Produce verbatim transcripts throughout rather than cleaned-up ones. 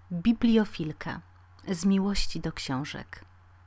Bibliofilka z miłości do książek.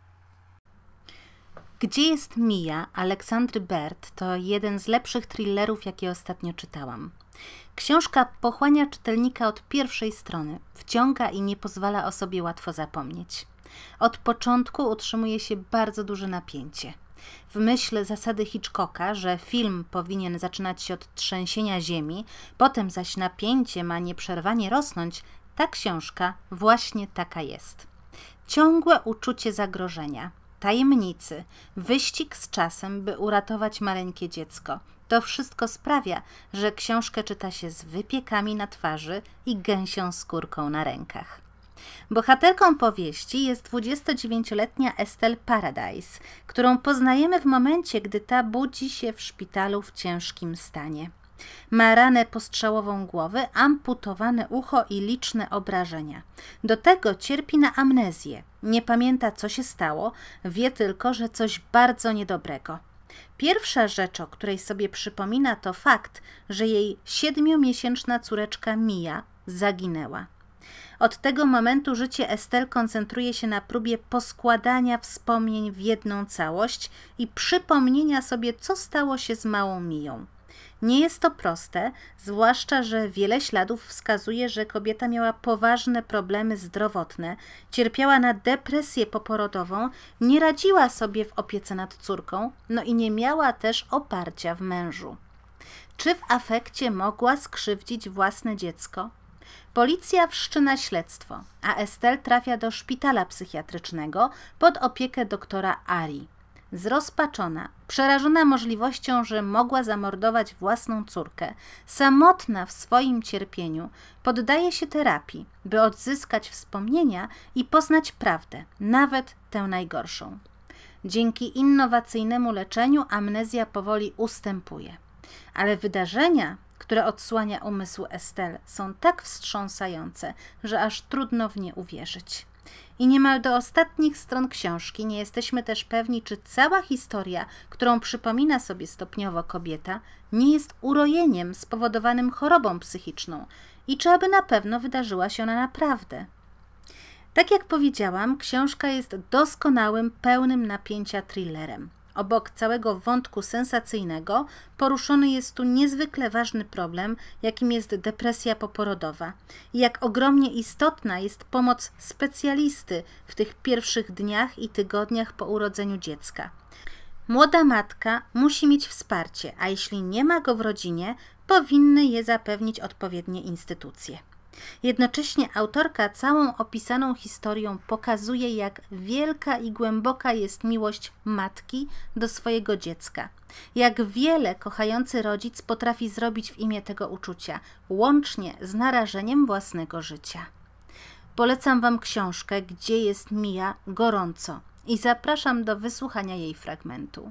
Gdzie jest Mia Aleksandry Bert to jeden z lepszych thrillerów, jakie ostatnio czytałam. Książka pochłania czytelnika od pierwszej strony, wciąga i nie pozwala o sobie łatwo zapomnieć. Od początku utrzymuje się bardzo duże napięcie. W myśl zasady Hitchcocka, że film powinien zaczynać się od trzęsienia ziemi, potem zaś napięcie ma nieprzerwanie rosnąć, ta książka właśnie taka jest. Ciągłe uczucie zagrożenia, tajemnicy, wyścig z czasem, by uratować maleńkie dziecko. To wszystko sprawia, że książkę czyta się z wypiekami na twarzy i gęsią skórką na rękach. Bohaterką powieści jest dwudziestodziewięcioletnia Estelle Paradise, którą poznajemy w momencie, gdy ta budzi się w szpitalu w ciężkim stanie. Ma ranę postrzałową głowy, amputowane ucho i liczne obrażenia. Do tego cierpi na amnezję. Nie pamięta, co się stało, wie tylko, że coś bardzo niedobrego. Pierwsza rzecz, o której sobie przypomina, to fakt, że jej siedmiomiesięczna córeczka Mia zaginęła. Od tego momentu życie Estelle koncentruje się na próbie poskładania wspomnień w jedną całość i przypomnienia sobie, co stało się z małą Mią. Nie jest to proste, zwłaszcza że wiele śladów wskazuje, że kobieta miała poważne problemy zdrowotne, cierpiała na depresję poporodową, nie radziła sobie w opiece nad córką, no i nie miała też oparcia w mężu. Czy w afekcie mogła skrzywdzić własne dziecko? Policja wszczyna śledztwo, a Estelle trafia do szpitala psychiatrycznego pod opiekę doktora Ari. Zrozpaczona, przerażona możliwością, że mogła zamordować własną córkę, samotna w swoim cierpieniu, poddaje się terapii, by odzyskać wspomnienia i poznać prawdę, nawet tę najgorszą. Dzięki innowacyjnemu leczeniu amnezja powoli ustępuje. Ale wydarzenia, które odsłania umysł Estelle, są tak wstrząsające, że aż trudno w nie uwierzyć. I niemal do ostatnich stron książki nie jesteśmy też pewni, czy cała historia, którą przypomina sobie stopniowo kobieta, nie jest urojeniem spowodowanym chorobą psychiczną i czy aby na pewno wydarzyła się ona naprawdę. Tak jak powiedziałam, książka jest doskonałym, pełnym napięcia thrillerem. Obok całego wątku sensacyjnego poruszony jest tu niezwykle ważny problem, jakim jest depresja poporodowa i jak ogromnie istotna jest pomoc specjalisty w tych pierwszych dniach i tygodniach po urodzeniu dziecka. Młoda matka musi mieć wsparcie, a jeśli nie ma go w rodzinie, powinny je zapewnić odpowiednie instytucje. Jednocześnie autorka całą opisaną historią pokazuje, jak wielka i głęboka jest miłość matki do swojego dziecka. Jak wiele kochający rodzic potrafi zrobić w imię tego uczucia, łącznie z narażeniem własnego życia. Polecam Wam książkę Gdzie jest Mia gorąco i zapraszam do wysłuchania jej fragmentu.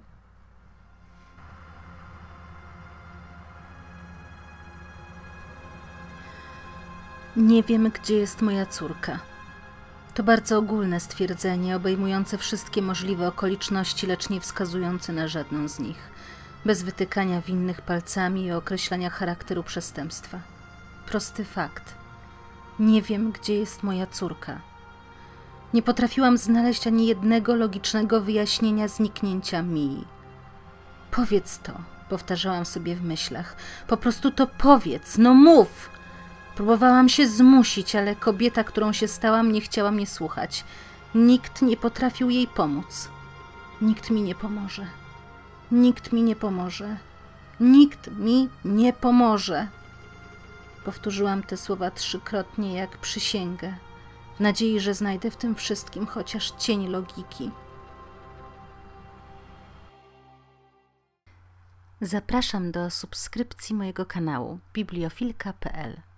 Nie wiem, gdzie jest moja córka. To bardzo ogólne stwierdzenie, obejmujące wszystkie możliwe okoliczności, lecz nie wskazujące na żadną z nich, bez wytykania winnych palcami i określania charakteru przestępstwa. Prosty fakt. Nie wiem, gdzie jest moja córka. Nie potrafiłam znaleźć ani jednego logicznego wyjaśnienia zniknięcia Mii. Powiedz to, powtarzałam sobie w myślach. Po prostu to powiedz, no mów! Próbowałam się zmusić, ale kobieta, którą się stałam, nie chciała mnie słuchać. Nikt nie potrafił jej pomóc. Nikt mi nie pomoże. Nikt mi nie pomoże. Nikt mi nie pomoże. Powtórzyłam te słowa trzykrotnie jak przysięgę, w nadziei, że znajdę w tym wszystkim chociaż cień logiki. Zapraszam do subskrypcji mojego kanału bibliofilka kropka p l.